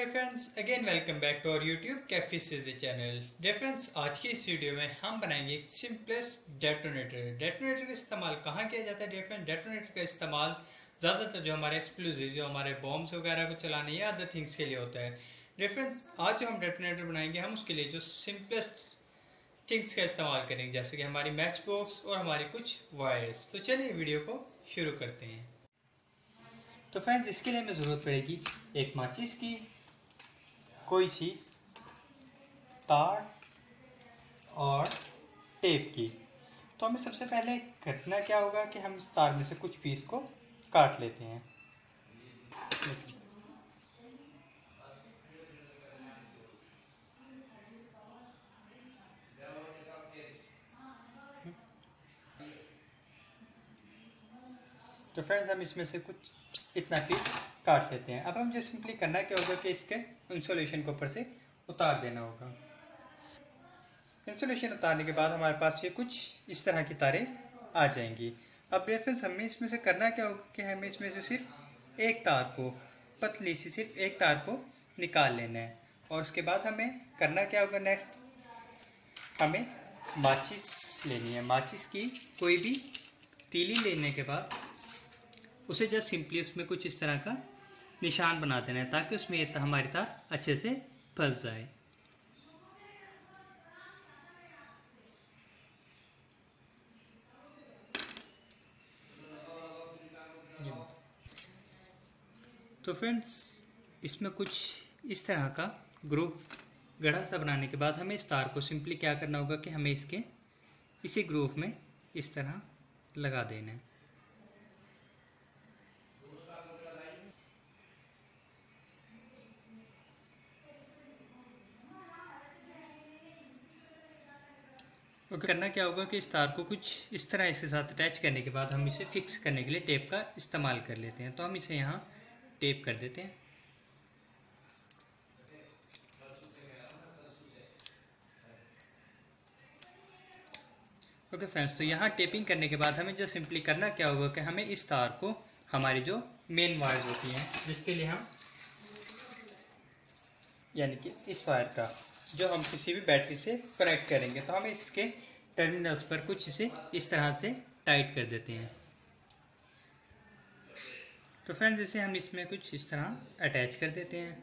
Dear friends, again welcome back to our YouTube cafe से the channel. Dear friends, आज की इस video में हम बनाएंगे एक सिंपलेस्ट डेटोनेटर। डेटोनेटर का इस्तेमाल कहाँ किया जाता है डियर फ्रेंड्स? डेटोनेटर का इस्तेमाल ज़्यादातर जो हमारे एक्सप्लोजिव, जो हमारे बॉम्ब्स वगैरह को चलाने या अदर थिंग्स के लिए होता है। डियर फ्रेंड्स, आज जो हम डेटोनेटर बनाएंगे, हम उसके लिए जो सिंपलेस्ट थिंग्स का इस्तेमाल करेंगे, जैसे कि हमारी मैच बॉक्स और हमारी कुछ वायर्स। तो चलिए वीडियो को शुरू करते हैं। तो फ्रेंड्स, इसके लिए हमें ज़रूरत पड़ेगी एक माचिस की, कोई सी तार और टेप की। तो हमें सबसे पहले करना क्या होगा कि हम इस तार में से कुछ पीस को काट लेते हैं। तो फ्रेंड्स, हम इसमें से कुछ इतना पीस काट लेते हैं। अब हमें सिंपली करना क्या होगा कि इसके इंसुलेशन को ऊपर से उतार देना होगा। इंसुलेशन उतारने के बाद हमारे पास ये कुछ इस तरह की तारें आ जाएंगी। अब रेफरेंस हमें इसमें से करना क्या होगा कि हमें इसमें से सिर्फ एक तार को, पतली सी सिर्फ एक तार को निकाल लेना है। और उसके बाद हमें करना क्या होगा नेक्स्ट, हमें माचिस लेनी है। माचिस की कोई भी तीली लेने के बाद उसे जस्ट सिंपली उसमें कुछ इस तरह का निशान बना देना है, ताकि उसमें ये हमारी तार अच्छे से फंस जाए। तो फ्रेंड्स, इसमें कुछ इस तरह का ग्रुप गढ़ा सा बनाने के बाद हमें इस तार को सिंपली क्या करना होगा कि हमें इसके इसी ग्रुप में इस तरह लगा देना है। ओके, करना क्या होगा कि इस तार को कुछ इस तरह इसके साथ अटैच करने के बाद हम इसे फिक्स करने के लिए टेप का इस्तेमाल कर लेते हैं। तो हम इसे यहाँ टेप कर देते हैं। ओके फ्रेंड्स, तो यहाँ टेपिंग करने के बाद हमें जो सिंपली करना क्या होगा कि हमें इस तार को हमारी जो मेन वायर्स होती हैं, जिसके लिए हम यानी कि इस वायर का जो हम किसी भी बैटरी से कनेक्ट करेंगे, तो हमें इसके टर्मिनल्स पर कुछ इसे इस तरह से टाइट कर देते हैं। तो फ्रेंड्स, इसे हम इसमें कुछ इस तरह अटैच कर देते हैं।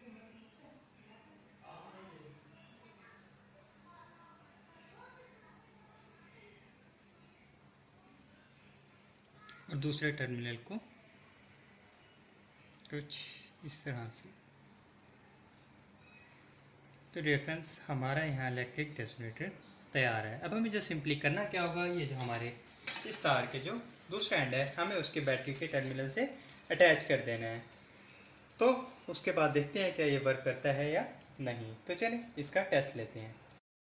और दूसरे टर्मिनल को कुछ इस तरह से। तो डियर फ्रेंड्स, हमारा यहाँ इलेक्ट्रिक डेटोनेटर तैयार है। अब हमें जो सिंपली करना क्या होगा, ये जो हमारे इस तार के जो दूसरा एंड है, हमें उसके बैटरी के टर्मिनल से अटैच कर देना है। तो उसके बाद देखते हैं क्या ये वर्क करता है या नहीं। तो चलिए इसका टेस्ट लेते हैं।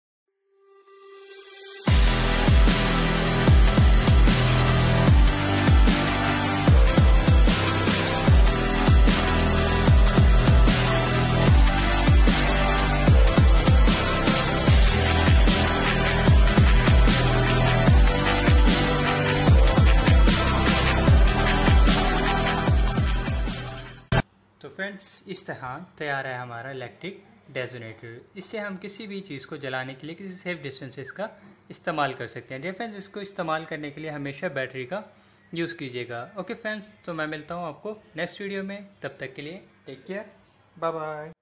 तो फ्रेंड्स, इस तरह तैयार है हमारा इलेक्ट्रिक डेटोनेटर। इससे हम किसी भी चीज़ को जलाने के लिए किसी सेफ डिस्टेंस से इसका इस्तेमाल कर सकते हैं। डियर फ्रेंड्स, इसको इस्तेमाल करने के लिए हमेशा बैटरी का यूज़ कीजिएगा। ओके फ्रेंड्स, तो मैं मिलता हूँ आपको नेक्स्ट वीडियो में। तब तक के लिए टेक केयर, बाय बाय।